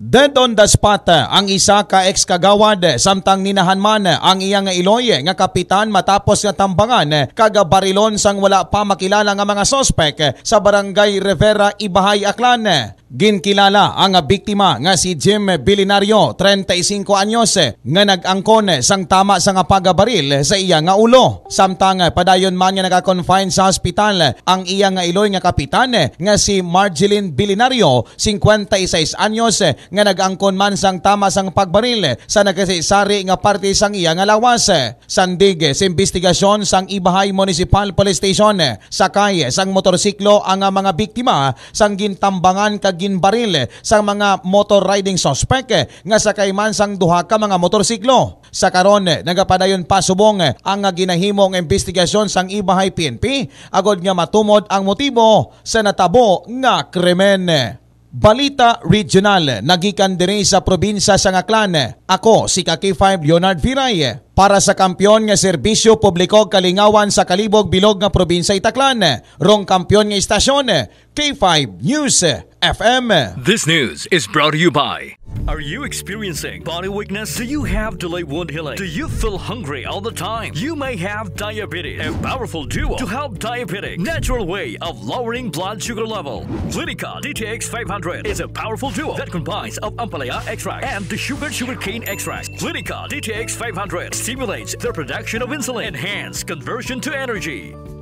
Dead on the spot ang isa ka ex-kagawad samtang ninahan man ang iyang iloy nga kapitan matapos nga tambangan kagabarilon sang wala pa makilala nga mga sospek sa barangay Rivera, Ibahay, Aklan. Ginkilala ang biktima nga si Jim Bilinario, 35 anyos, nga nag-angkon sang tama sa nga pagabaril sa iya nga ulo. Samtang padayon man nga naka-confine sa hospital ang iya nga iloy nga kapitan nga si Marjeline Bilinario, 56 anyos, nga nag-angkon man sang tama sang pagbaril sa nagkasari nga parte sang iya nga lawas. Sandig sa investigasyon sang Ibahay Municipal Police Station, sakay sang motorsiklo ang mga biktima sang gintambangan kag ginbaril sang mga motor riding suspect nga sakay man sang duha ka mga motorsiklo. Sa karon nagapadayon pa subong ang ginahimong investigasyon sang Ibahay PNP agod nga matumod ang motibo sa natabo nga krimen. Balita Regional, nagikan diri sa probinsya sa Aklan. Ako si K5 Leonard Viray para sa kampyon nga serbisyo publiko kalingawan sa Kalibog Bilog nga probinsya Itaklan. Rong kampyon nga istasyon, K5 News FM. This news is brought to you by... Are you experiencing body weakness? Do you have delayed wound healing? Do you feel hungry all the time? You may have diabetes. A powerful duo to help diabetic. Natural way of lowering blood sugar level. Clinica DTX 500 is a powerful duo that combines of Ampalaya extract and the sugarcane extract. Clinica DTX 500 stimulates the production of insulin, enhance conversion to energy.